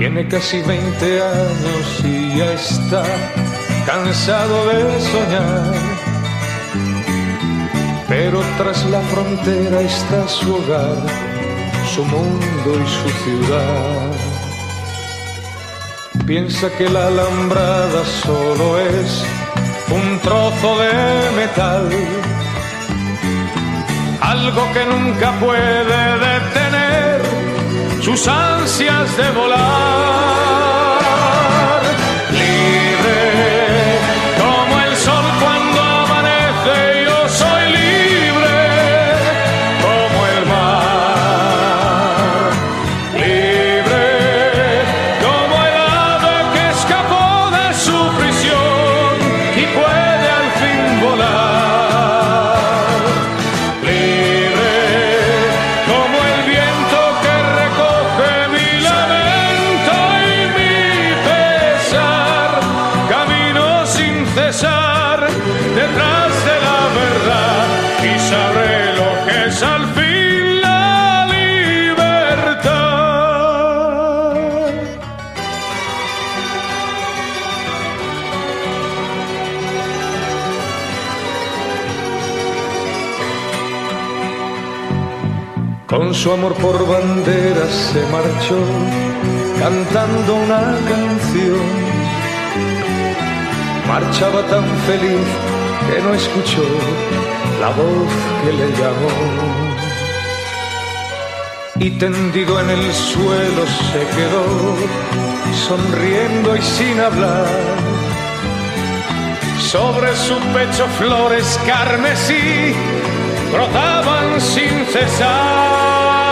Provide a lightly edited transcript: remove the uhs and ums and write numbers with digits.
Tiene casi 20 años y ya está cansado de soñar. Pero tras la frontera está su hogar, su mundo y su ciudad. Piensa que la alambrada solo es un trozo de metal, algo que nunca puede detener sus ansias de volar. Libre como el sol cuando amanece, yo soy libre como el mar. Libre como el ave que escapó de su prisión y puede al fin volar. Libre como el viento que recoge mi lamento y mi pesar. Camino sin cesar detrás de la verdad y sabré lo que es al fin la libertad. Con su amor por bandera se marchó cantando una canción. Marchaba tan feliz que no escuchó la voz que le llamó. Y tendido en el suelo se quedó, sonriendo y sin hablar. Sobre su pecho flores carmesí brotaban sin cesar.